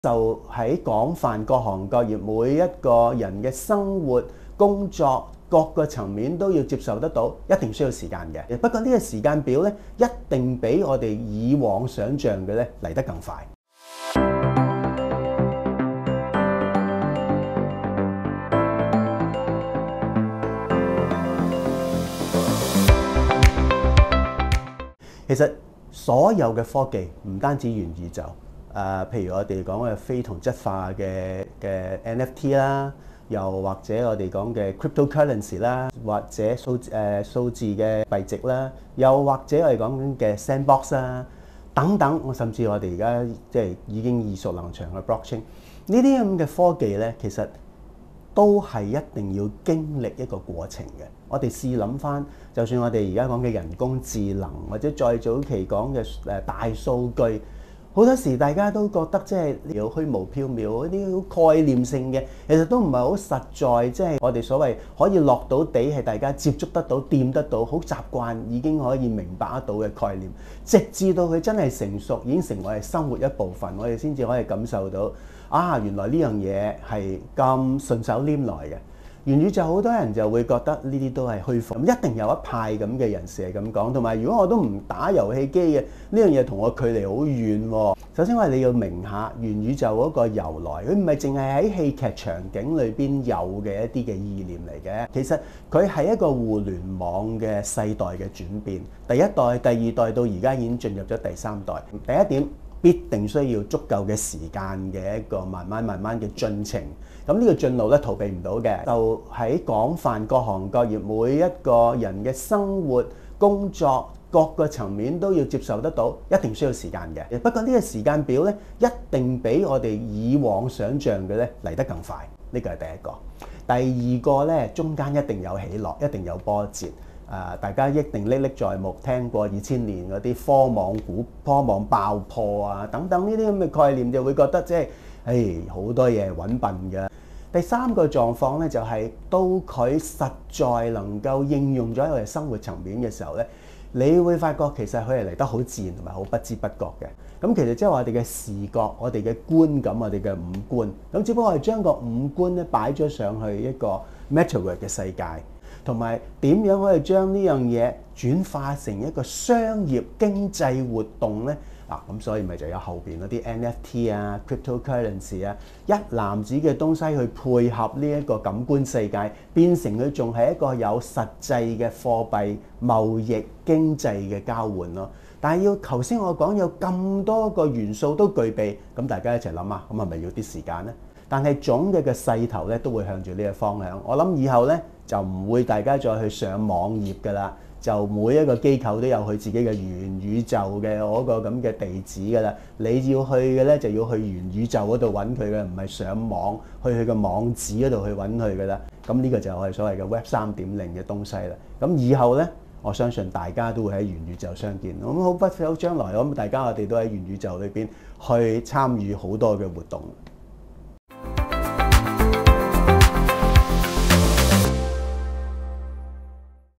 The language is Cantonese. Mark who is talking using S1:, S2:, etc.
S1: 就喺廣泛各行各業，每一個人嘅生活、工作各個層面都要接受得到，一定需要時間嘅。不過呢個時間表咧，一定比我哋以往想像嘅咧嚟得更快。其實所有嘅科技唔單止元宇宙，譬如我哋講嘅非同質化嘅NFT 啦，又或者我哋講嘅 cryptocurrency 啦，或者數字嘅幣值啦，又或者我哋講緊嘅 sandbox 啦，等等，甚至我哋而家即係已經耳熟能詳嘅 blockchain， 呢啲咁嘅科技咧，其實都係一定要經歷一個過程嘅。我哋試諗翻，就算我哋而家講嘅人工智能，或者再早期講嘅大數據，好多時大家都覺得即係有虛無縹緲、一啲好概念性嘅，其實都唔係好實在。即係我哋所謂可以落到地，係大家接觸得到、掂得到、好習慣，已經可以明白得到嘅概念，直至到佢真係成熟，已經成為生活一部分，我哋先至可以感受到原來呢樣嘢係咁順手拈來嘅。元宇宙好多人就會覺得呢啲都係虛浮，一定有一派咁嘅人士係咁講。同埋如果我都唔打遊戲機嘅，呢樣嘢同我距離好遠喎。首先我哋你要明下元宇宙嗰個由來，佢唔係淨係喺戲劇場景裏邊有嘅一啲嘅意念嚟嘅。其實佢係一個互聯網嘅世代嘅轉變，第一代、第二代到而家已經進入咗第三代。第一點，必定需要足夠嘅時間嘅一個慢慢嘅進程。咁呢個進路咧逃避唔到嘅，就喺廣泛各行各業，每一個人嘅生活、工作各個層面都要接受得到，一定需要時間嘅。不過呢個時間表咧，一定比我哋以往想像嘅咧嚟得更快。呢個係第一個。第二個咧，中間一定有起落，一定有波折。大家一定歷歷在目，聽過2000年嗰啲科網爆破啊等等呢啲咁嘅概念，就會覺得即係好多嘢揾笨嘅。第三個狀況咧，就係到佢實在能夠應用咗喺我哋生活層面嘅時候咧，你會發覺其實佢係嚟得好自然同埋好不知不覺嘅。咁其實即係我哋嘅視覺、我哋嘅觀感、我哋嘅五官，咁只不過係將個五官咧擺咗上去一個 Metaverse 嘅世界。同埋點樣可以將呢樣嘢轉化成一個商業經濟活動呢？咁所以咪就有後邊嗰啲 NFT 啊、cryptocurrency 啊，一籃子嘅東西去配合呢一個感官世界，變成佢仲係一個有實際嘅貨幣貿易經濟嘅交換咯。但係要頭先我講有咁多個元素都具備，咁大家一齊諗下，咁係咪要啲時間呢？但係總嘅勢頭咧都會向住呢個方向。我諗以後咧就唔會大家再去上網頁㗎啦，就每一個機構都有佢自己嘅元宇宙嘅嗰個咁嘅地址㗎啦。你要去嘅咧就要去元宇宙嗰度揾佢嘅，唔係上網去佢個網址嗰度去揾佢㗎啦。咁呢個就係我哋所謂嘅 Web 3.0嘅東西啦。咁以後咧，我相信大家都會喺元宇宙相見。咁好不久將來，我諗大家我哋都喺元宇宙裏邊去參與好多嘅活動。